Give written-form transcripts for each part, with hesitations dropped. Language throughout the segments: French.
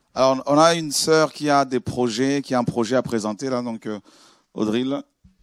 Alors, on a une sœur qui a des projets, qui a un projet à présenter là, donc Audril,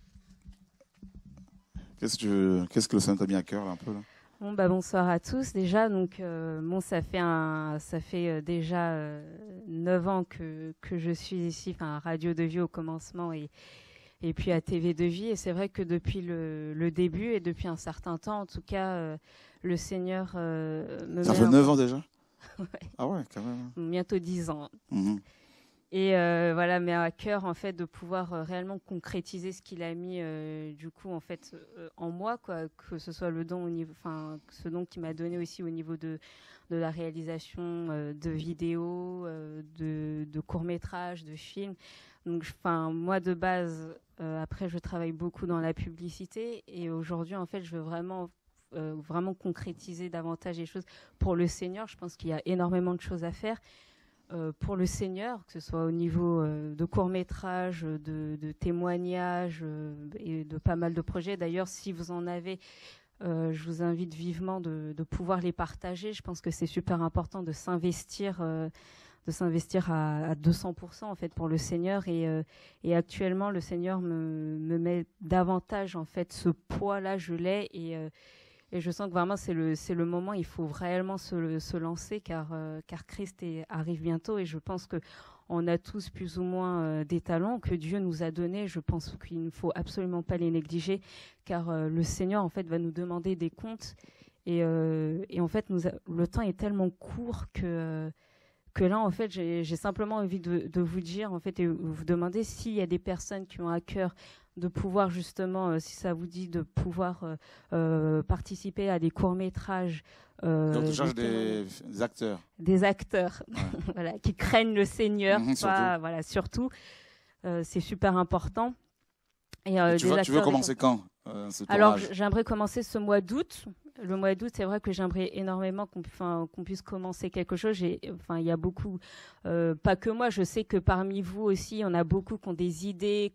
qu'est-ce que le Seigneur t'a mis à cœur là, un peu là? Bon, bah, bonsoir à tous déjà. Donc, bon, ça fait déjà 9 ans que je suis ici, enfin, à Radio de Vie au commencement et puis à TV de Vie. Et c'est vrai que depuis le début et depuis un certain temps, en tout cas, le Seigneur me Ça met fait 9 ans déjà? Ouais, Ah ouais, quand même. bientôt 10 ans. Mhm. Et voilà, mais à cœur en fait de pouvoir réellement concrétiser ce qu'il a mis du coup en fait en moi, quoi, que ce soit le don au niveau, enfin ce don qu'il m'a donné aussi au niveau de la réalisation de vidéos, de courts-métrages, de films. Donc, enfin moi de base, après je travaille beaucoup dans la publicité et aujourd'hui en fait je veux vraiment concrétiser davantage les choses pour le Seigneur. Je pense qu'il y a énormément de choses à faire pour le Seigneur, que ce soit au niveau de courts-métrages, de témoignages et de pas mal de projets. D'ailleurs, si vous en avez, je vous invite vivement de pouvoir les partager. Je pense que c'est super important de s'investir à 200% en fait pour le Seigneur et actuellement le Seigneur me met davantage en fait ce poids là je l'ai et je sens que vraiment c'est le moment, il faut réellement se lancer car Christ arrive bientôt et je pense qu'on a tous plus ou moins des talents que Dieu nous a donnés. Je pense qu'il ne faut absolument pas les négliger car le Seigneur en fait va nous demander des comptes et en fait le temps est tellement court que là, en fait, j'ai simplement envie de vous dire, en fait, et vous demander s'il y a des personnes qui ont à cœur de pouvoir justement, si ça vous dit, de pouvoir participer à des courts-métrages. Donc tu cherches des acteurs. Des acteurs, Ouais. voilà, qui craignent le Seigneur, Surtout. voilà, surtout. C'est super important. Et, Tu veux commencer quand alors, j'aimerais commencer ce mois d'août. Le mois d'août, c'est vrai que j'aimerais énormément qu'on puisse commencer quelque chose. Il y a beaucoup, pas que moi, je sais que parmi vous aussi, on a beaucoup qui ont des idées,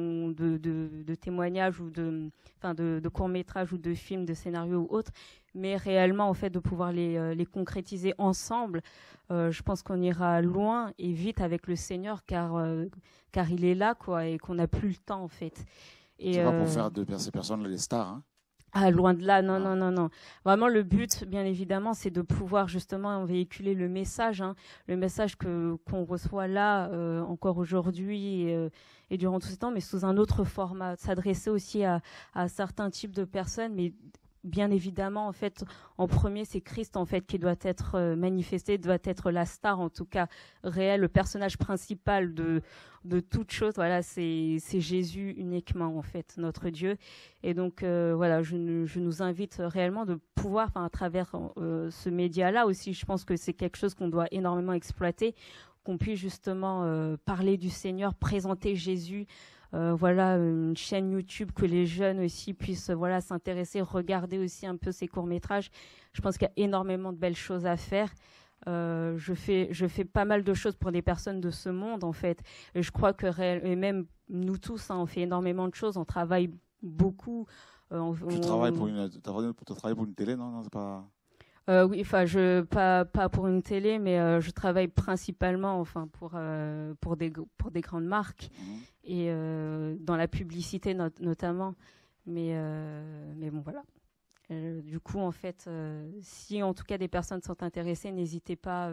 de témoignages ou de courts-métrages ou de films, de scénarios ou autres. Mais réellement, en fait, de pouvoir les concrétiser ensemble, je pense qu'on ira loin et vite avec le Seigneur, car il est là, quoi, et qu'on n'a plus le temps, en fait. C'est pas pour faire de ces personnes les stars, hein? Ah, loin de là, non, non, non, non. Vraiment, le but, bien évidemment, c'est de pouvoir justement véhiculer le message, hein, le message qu'on reçoit là, encore aujourd'hui et durant tout ce temps, mais sous un autre format. S'adresser aussi à certains types de personnes, mais bien évidemment, en fait, en premier, c'est Christ, en fait, qui doit être manifesté, doit être la star, en tout cas, réelle, le personnage principal de toute chose. Voilà, c'est Jésus uniquement, en fait, notre Dieu. Et donc, voilà, je nous invite réellement de pouvoir, à travers ce média-là aussi, je pense que c'est quelque chose qu'on doit énormément exploiter, qu'on puisse justement parler du Seigneur, présenter Jésus. Voilà, une chaîne YouTube que les jeunes aussi puissent voilà, s'intéresser, regarder aussi un peu ces courts-métrages. Je pense qu'il y a énormément de belles choses à faire. Je fais pas mal de choses pour les personnes de ce monde, en fait. Et je crois que, et même nous tous, hein, on fait énormément de choses, on travaille beaucoup. Tu travailles pour une télé, non? Non, c'est pas... Oui, enfin, pas pour une télé, mais je travaille principalement, enfin, pour des grandes marques et dans la publicité notamment. Mais bon, voilà. Du coup, en fait, si en tout cas des personnes sont intéressées, n'hésitez pas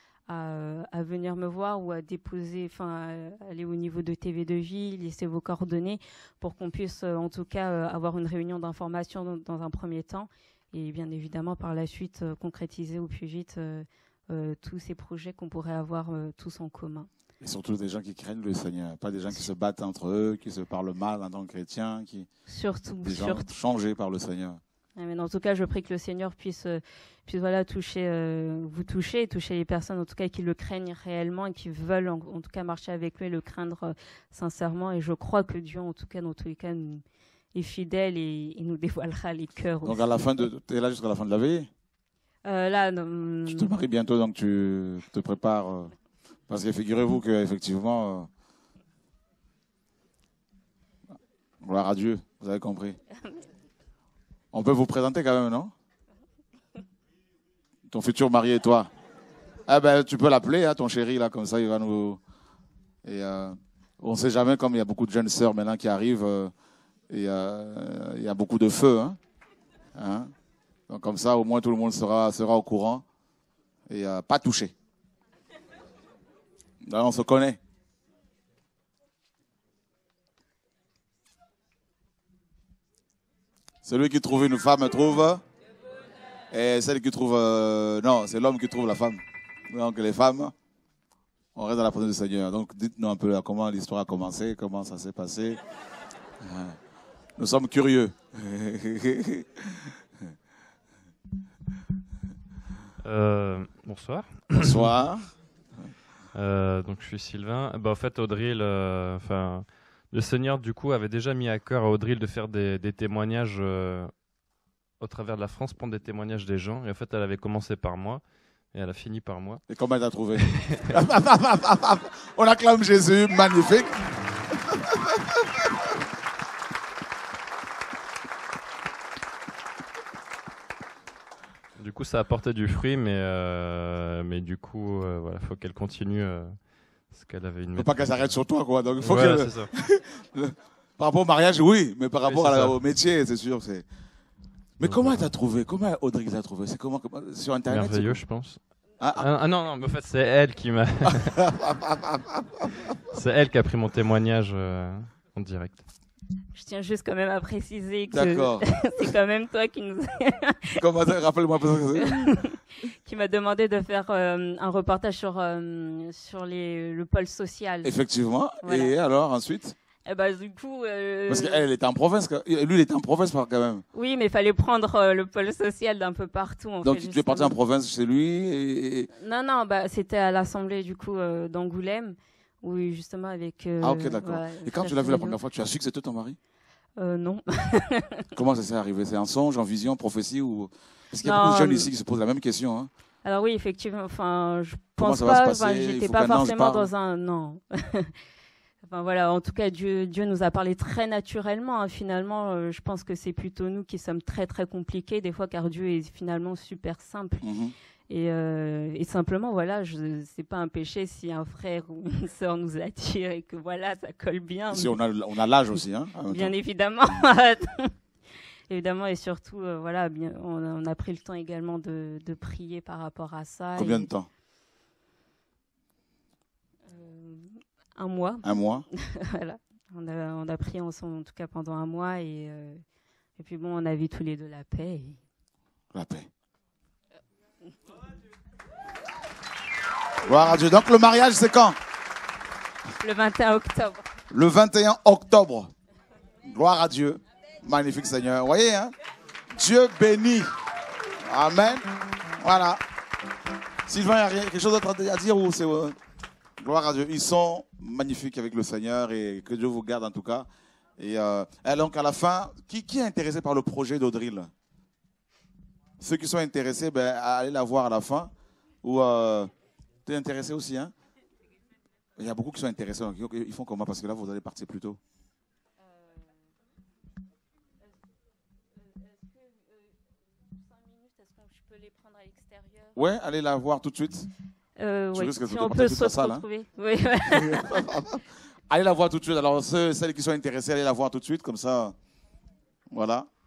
à venir me voir ou à déposer, aller au niveau de TV de Vie, laisser vos coordonnées pour qu'on puisse en tout cas avoir une réunion d'information dans un premier temps. Et bien évidemment, par la suite, concrétiser au plus vite tous ces projets qu'on pourrait avoir tous en commun. Et surtout des gens qui craignent le Seigneur, pas des gens qui se battent entre eux, qui se parlent mal en tant que chrétiens, des gens changés par le Seigneur. Mais en tout cas, je prie que le Seigneur puisse voilà, vous toucher, et toucher les personnes en tout cas qui le craignent réellement et qui veulent en tout cas marcher avec lui et le craindre sincèrement. Et je crois que Dieu, en tout cas, dans tous les cas, est fidèle et nous dévoilera les cœurs. Donc aussi. tu es là jusqu'à la fin de la veillée? Là, tu te maries bientôt, donc tu te prépares. Parce que figurez-vous qu'effectivement, gloire à Dieu, vous avez compris. On peut vous présenter quand même, non? Ton futur mari et toi. Ah ben, tu peux l'appeler, hein, ton chéri, là, comme ça, il va nous... Et on ne sait jamais, comme il y a beaucoup de jeunes sœurs maintenant qui arrivent, et il y a beaucoup de feu. Hein. Donc comme ça, au moins, tout le monde sera au courant. Et pas touché. Là, on se connaît. Celui qui trouve une femme trouve. Et celle qui trouve... non, c'est l'homme qui trouve la femme. Donc les femmes, on reste dans la présence du Seigneur. Donc dites-nous un peu là, comment l'histoire a commencé, comment ça s'est passé. Nous sommes curieux. Bonsoir. Bonsoir. Donc je suis Sylvain. En fait, Audrey, le Seigneur du coup avait déjà mis à cœur à Audrey de faire des témoignages au travers de la France, prendre des témoignages des gens. Et en fait, elle avait commencé par moi et elle a fini par moi. Et comment elle t'a trouvé? On acclame Jésus, magnifique. Du coup, ça a porté du fruit, mais du coup, voilà, faut qu'elle continue. Parce qu'elle avait une. Faut pas qu'elle s'arrête sur toi, quoi. Donc il faut voilà, que. C'est ça. Par rapport au mariage, oui, mais par rapport oui, au métier, c'est sûr, c'est. Mais donc, comment elle t'a trouvé? Comment Audrey t'a trouvé? C'est comment sur Internet? Merveilleux, je pense. Non, mais en fait, c'est elle qui m'a. C'est elle qui a pris mon témoignage en direct. Je tiens juste quand même à préciser que c'est quand même toi qui nous Comment ça, rappelle-moi qui m'a demandé de faire un reportage sur le pôle social. Effectivement. Voilà. Et alors ensuite? Et bah, du coup, parce qu'elle était en province, lui il était en province quand même. Oui, mais il fallait prendre le pôle social d'un peu partout. Donc tu es parti en province chez lui Non, c'était à l'Assemblée du coup d'Angoulême. Oui, justement avec... ok, d'accord. Et quand tu l'as vu la première fois, tu as su que c'était ton mari? Non. Comment ça s'est arrivé? C'est un songe, en vision, prophétie ou... Parce qu'il y a beaucoup de jeunes ici qui se posent la même question. Hein. Alors oui, effectivement, je Comment pense ça pas, va se passer? J'étais pas forcément dans un... Non. Enfin voilà, en tout cas, Dieu nous a parlé très naturellement. Hein. Finalement, je pense que c'est plutôt nous qui sommes très très compliqués des fois, car Dieu est finalement super simple. Et simplement, voilà, c'est pas un péché si un frère ou une sœur nous attire et que voilà, ça colle bien. Si on a l'âge aussi, hein. Bien évidemment. Évidemment, et surtout, voilà, on a pris le temps également de prier par rapport à ça. Combien de temps? 1 mois. 1 mois. Voilà. On a prié ensemble, en tout cas pendant 1 mois. Et puis bon, on a vu tous les deux la paix. La paix. Gloire à Dieu. Donc le mariage, c'est quand? Le 21 octobre. Le 21 octobre. Gloire à Dieu. Magnifique Seigneur. Vous voyez, hein? Dieu bénit. Amen. Voilà. Sylvain, il y a quelque chose d'autre à dire ou c'est... Gloire à Dieu. Ils sont magnifiques avec le Seigneur et que Dieu vous garde en tout cas. Et donc à la fin, qui est intéressé par le projet d'Audrey? Ceux qui sont intéressés, allez la voir à la fin. Ou tu es intéressé aussi, hein? Il y a beaucoup qui sont intéressés. Donc ils font comment? Parce que là, vous allez partir plus tôt. Ouais, allez la voir tout de suite. Oui, si on peut se retrouver. Hein? Oui. Allez la voir tout de suite. Alors, celles qui sont intéressées, allez la voir tout de suite. Comme ça, voilà.